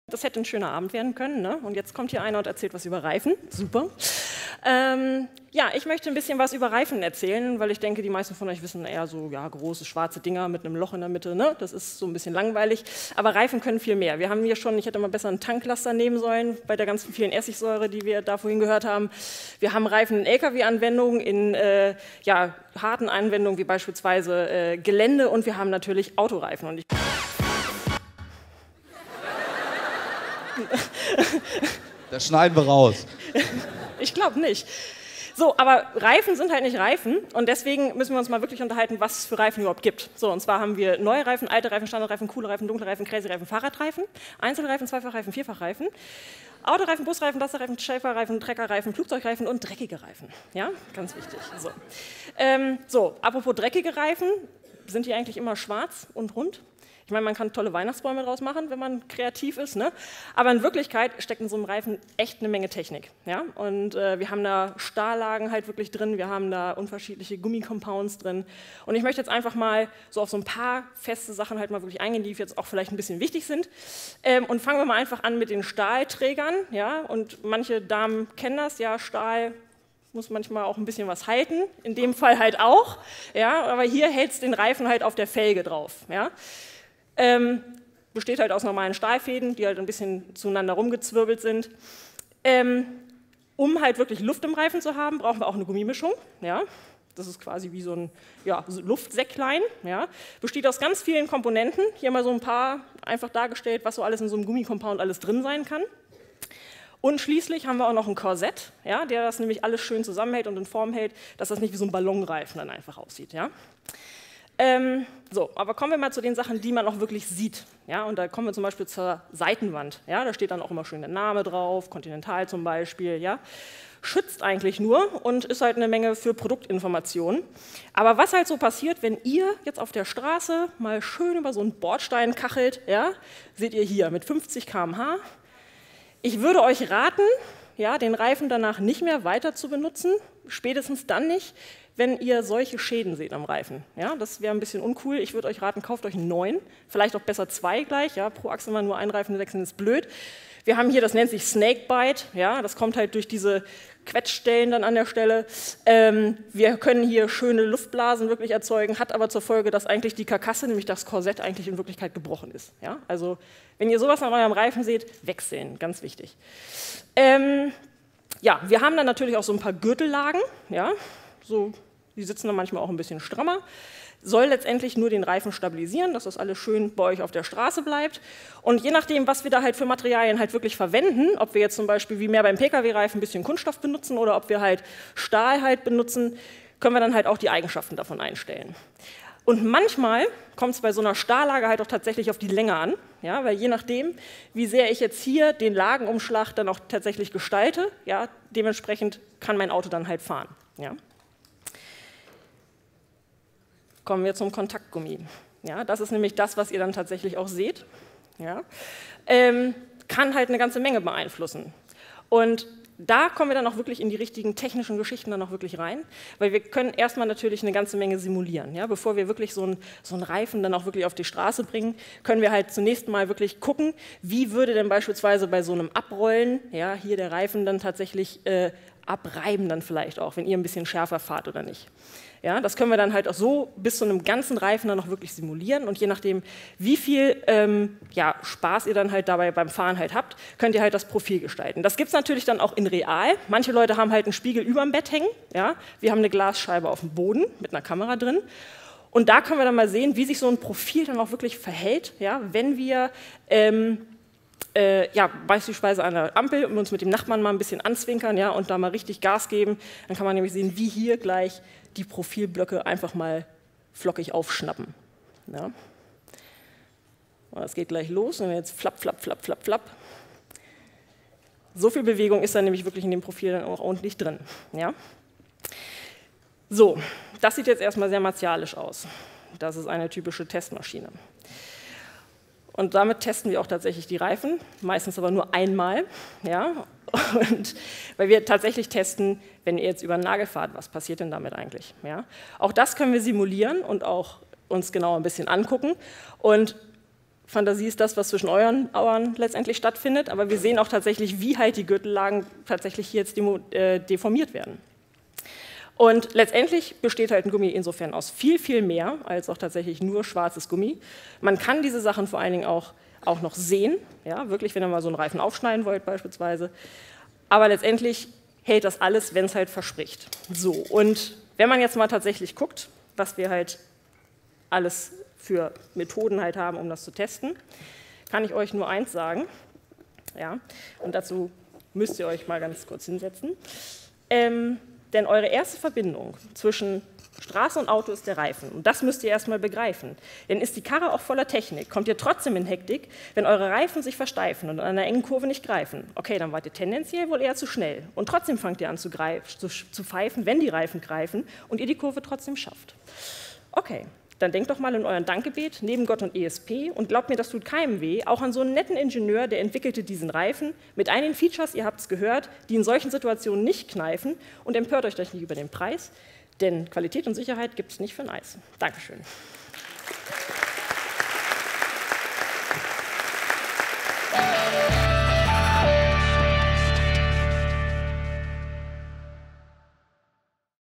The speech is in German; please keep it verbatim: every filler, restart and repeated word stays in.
Das hätte ein schöner Abend werden können, ne? Und jetzt kommt hier einer und erzählt was über Reifen. Super. Ähm, ja, ich möchte ein bisschen was über Reifen erzählen, weil ich denke, die meisten von euch wissen eher so, ja, große schwarze Dinger mit einem Loch in der Mitte, ne? Das ist so ein bisschen langweilig. Aber Reifen können viel mehr. Wir haben hier schon, ich hätte mal besser einen Tanklaster nehmen sollen, bei der ganzen vielen Essigsäure, die wir da vorhin gehört haben. Wir haben Reifen in L K W-Anwendungen, in äh, ja, harten Anwendungen wie beispielsweise äh, Gelände, und wir haben natürlich Autoreifen. Und ich Das schneiden wir raus. Ich glaube nicht. So, aber Reifen sind halt nicht Reifen, und deswegen müssen wir uns mal wirklich unterhalten, was es für Reifen überhaupt gibt. So, und zwar haben wir neue Reifen, alte Reifen, Standardreifen, coole Reifen, dunkle Reifen, crazy Reifen, Fahrradreifen, Einzelreifen, Zweifachreifen, Vierfachreifen, Autoreifen, Busreifen, Lasterreifen, Schäferreifen, Treckerreifen, Flugzeugreifen und dreckige Reifen. Ja, ganz wichtig. So, ähm, so apropos dreckige Reifen, sind die eigentlich immer schwarz und rund? Ich meine, man kann tolle Weihnachtsbäume draus machen, wenn man kreativ ist, ne? Aber in Wirklichkeit steckt in so einem Reifen echt eine Menge Technik. Ja? Und äh, wir haben da Stahllagen halt wirklich drin, wir haben da unterschiedliche Gummicompounds drin. Und ich möchte jetzt einfach mal so auf so ein paar feste Sachen halt mal wirklich eingehen, die jetzt auch vielleicht ein bisschen wichtig sind. Ähm, und fangen wir mal einfach an mit den Stahlträgern. Ja? Und manche Damen kennen das, ja, Stahl muss manchmal auch ein bisschen was halten, in dem Fall halt auch. Ja? Aber hier hält es den Reifen halt auf der Felge drauf. Ja? Ähm, besteht halt aus normalen Stahlfäden, die halt ein bisschen zueinander rumgezwirbelt sind. Ähm, um halt wirklich Luft im Reifen zu haben, brauchen wir auch eine Gummimischung. Ja? Das ist quasi wie so ein ja, Luftsäcklein. Ja? Besteht aus ganz vielen Komponenten. Hier mal so ein paar einfach dargestellt, was so alles in so einem Gummicompound alles drin sein kann. Und schließlich haben wir auch noch ein Korsett, ja, der das nämlich alles schön zusammenhält und in Form hält, dass das nicht wie so ein Ballonreifen dann einfach aussieht. Ja? Ähm, so, aber kommen wir mal zu den Sachen, die man auch wirklich sieht. Ja, und da kommen wir zum Beispiel zur Seitenwand. Ja, da steht dann auch immer schön der Name drauf, Continental zum Beispiel. Ja. Schützt eigentlich nur und ist halt eine Menge für Produktinformationen. Aber was halt so passiert, wenn ihr jetzt auf der Straße mal schön über so einen Bordstein kachelt, ja, seht ihr hier mit fünfzig Kilometer pro Stunde. Ich würde euch raten, ja, den Reifen danach nicht mehr weiter zu benutzen, spätestens dann nicht, wenn ihr solche Schäden seht am Reifen. Ja, das wäre ein bisschen uncool. Ich würde euch raten, kauft euch einen neuen, vielleicht auch besser zwei gleich. Ja, pro Achse mal nur einen Reifen wechseln ist blöd. Wir haben hier, das nennt sich Snakebite. Ja, das kommt halt durch diese Quetschstellen dann an der Stelle. Ähm, wir können hier schöne Luftblasen wirklich erzeugen, hat aber zur Folge, dass eigentlich die Karkasse, nämlich das Korsett, eigentlich in Wirklichkeit gebrochen ist. Ja, also wenn ihr sowas an eurem Reifen seht, wechseln, ganz wichtig. Ähm, ja, wir haben dann natürlich auch so ein paar Gürtellagen. Ja, so Die sitzen dann manchmal auch ein bisschen strammer, soll letztendlich nur den Reifen stabilisieren, dass das alles schön bei euch auf der Straße bleibt. Und je nachdem, was wir da halt für Materialien halt wirklich verwenden, ob wir jetzt zum Beispiel wie mehr beim Pkw-Reifen ein bisschen Kunststoff benutzen oder ob wir halt Stahl halt benutzen, können wir dann halt auch die Eigenschaften davon einstellen. Und manchmal kommt es bei so einer Stahllage halt auch tatsächlich auf die Länge an, ja, weil je nachdem, wie sehr ich jetzt hier den Lagenumschlag dann auch tatsächlich gestalte, ja, dementsprechend kann mein Auto dann halt fahren. Ja. Kommen wir zum Kontaktgummi. Ja, das ist nämlich das, was ihr dann tatsächlich auch seht. Ja, ähm, kann halt eine ganze Menge beeinflussen. Und da kommen wir dann auch wirklich in die richtigen technischen Geschichten dann auch wirklich rein, weil wir können erstmal natürlich eine ganze Menge simulieren. Ja? Bevor wir wirklich so einen so einen Reifen dann auch wirklich auf die Straße bringen, können wir halt zunächst mal wirklich gucken, wie würde denn beispielsweise bei so einem Abrollen, ja, hier der Reifen dann tatsächlich äh, abreiben dann vielleicht auch, wenn ihr ein bisschen schärfer fahrt oder nicht. Ja, das können wir dann halt auch so bis zu einem ganzen Reifen dann noch wirklich simulieren, und je nachdem, wie viel ähm, ja, Spaß ihr dann halt dabei beim Fahren halt habt, könnt ihr halt das Profil gestalten. Das gibt es natürlich dann auch in real. Manche Leute haben halt einen Spiegel über dem Bett hängen. Ja? Wir haben eine Glasscheibe auf dem Boden mit einer Kamera drin. Und da können wir dann mal sehen, wie sich so ein Profil dann auch wirklich verhält, ja? Wenn wir ähm, Äh, ja, beispielsweise an der Ampel und uns mit dem Nachbarn mal ein bisschen anzwinkern, ja, und da mal richtig Gas geben, dann kann man nämlich sehen, wie hier gleich die Profilblöcke einfach mal flockig aufschnappen. Ja. Das geht gleich los, und jetzt flapp, flapp, flapp, flapp, flapp. So viel Bewegung ist dann nämlich wirklich in dem Profil dann auch ordentlich drin. Ja. So, das sieht jetzt erstmal sehr martialisch aus. Das ist eine typische Testmaschine. Und damit testen wir auch tatsächlich die Reifen, meistens aber nur einmal. Ja? Und weil wir tatsächlich testen, wenn ihr jetzt über einen Nagel fahrt, was passiert denn damit eigentlich? Ja? Auch das können wir simulieren und auch uns genau ein bisschen angucken. Und Fantasie ist das, was zwischen euren Ohren letztendlich stattfindet, aber wir sehen auch tatsächlich, wie halt die Gürtellagen tatsächlich hier jetzt demo, äh, deformiert werden. Und letztendlich besteht halt ein Gummi insofern aus viel, viel mehr als auch tatsächlich nur schwarzes Gummi. Man kann diese Sachen vor allen Dingen auch, auch noch sehen, ja, wirklich, wenn ihr mal so einen Reifen aufschneiden wollt beispielsweise. Aber letztendlich hält das alles, wenn es halt verspricht. So, und wenn man jetzt mal tatsächlich guckt, was wir halt alles für Methoden halt haben, um das zu testen, kann ich euch nur eins sagen. Ja, und dazu müsst ihr euch mal ganz kurz hinsetzen. Ähm, denn eure erste Verbindung zwischen Straße und Auto ist der Reifen. Und das müsst ihr erstmal begreifen. Denn ist die Karre auch voller Technik, kommt ihr trotzdem in Hektik, wenn eure Reifen sich versteifen und an einer engen Kurve nicht greifen. Okay, dann wart ihr tendenziell wohl eher zu schnell. Und trotzdem fangt ihr an zu, zu, zu pfeifen, wenn die Reifen greifen und ihr die Kurve trotzdem schafft. Okay. Dann denkt doch mal in euren Dankgebet neben Gott und E S P und glaubt mir, das tut keinem weh, auch an so einen netten Ingenieur, der entwickelte diesen Reifen mit einigen Features, ihr habt es gehört, die in solchen Situationen nicht kneifen und empört euch nicht über den Preis, denn Qualität und Sicherheit gibt es nicht für ein Eis. Dankeschön.